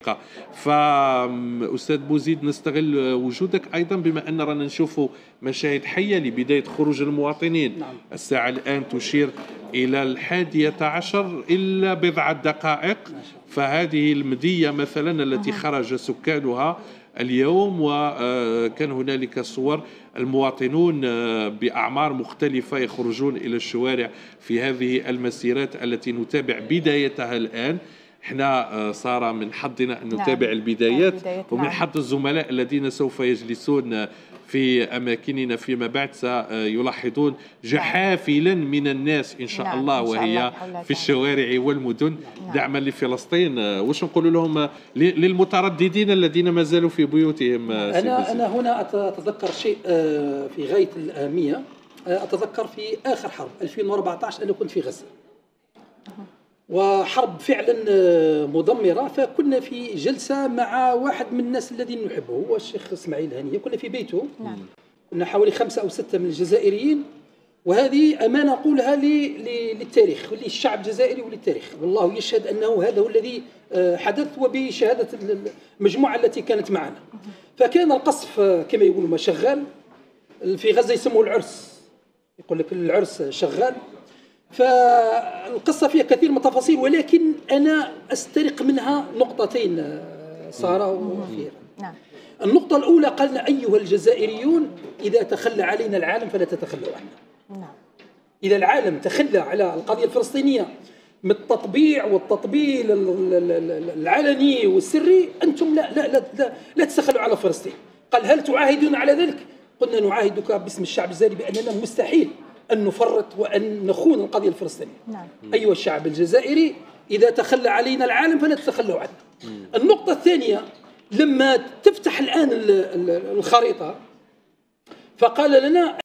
الحقيقة. فأستاذ بوزيد نستغل وجودك أيضا بما أن رانا نشوفوا مشاهد حية لبداية خروج المواطنين. نعم. الساعة الآن تشير إلى 11 إلا بضعة دقائق، فهذه المدية مثلا التي خرج سكانها اليوم، وكان هنالك صور المواطنون بأعمار مختلفة يخرجون إلى الشوارع في هذه المسيرات التي نتابع بدايتها الآن. احنا صار من حظنا أن نتابع البدايات، ومن حظ الزملاء الذين سوف يجلسون في أماكننا فيما بعد سيلاحظون جحافلا من الناس إن شاء الله، وهي في الشوارع والمدن دعما لفلسطين. واش نقول لهم للمترددين الذين ما زالوا في بيوتهم؟ أنا هنا أتذكر شيء في غاية الأهمية. أتذكر في آخر حرب 2014 أنا كنت في غزة، وحرب فعلا مدمرة، فكنا في جلسة مع واحد من الناس الذين نحبه هو الشيخ إسماعيل هنية. كنا في بيته، كنا حوالي 5 أو 6 من الجزائريين، وهذه أمانة أقولها للتاريخ وللشعب الجزائري وللتاريخ، والله يشهد أنه هذا هو الذي حدث وبشهادة المجموعة التي كانت معنا. فكان القصف كما يقولوا ما شغال في غزة، يسموه العرس، يقول لك العرس شغال. فالقصة فيها كثير من التفاصيل، ولكن أنا أسترق منها نقطتين سارة وفيرة. النقطة الأولى قالنا أيها الجزائريون إذا تخلى علينا العالم فلا تتخلوا عنا. إذا العالم تخلى على القضية الفلسطينية من التطبيع والتطبيل العلني والسري، أنتم لا تتخلوا على فلسطين. قال هل تعاهدون على ذلك؟ قلنا نعاهدك باسم الشعب الجزائري بأننا مستحيل أن نفرط وأن نخون القضية الفلسطينية. أيها الشعب الجزائري إذا تخلى علينا العالم فلا تتخلوا عنا. النقطة الثانية، لما تفتح الآن الخريطة فقال لنا